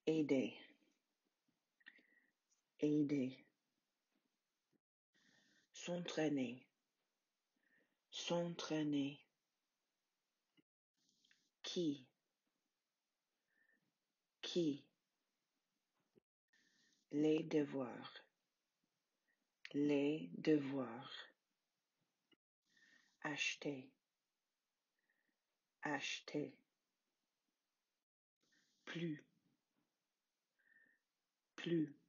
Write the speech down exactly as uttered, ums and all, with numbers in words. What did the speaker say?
aider, aider, s'entraîner, s'entraîner, qui, qui, les devoirs, les devoirs, acheter, acheter, plus, plus,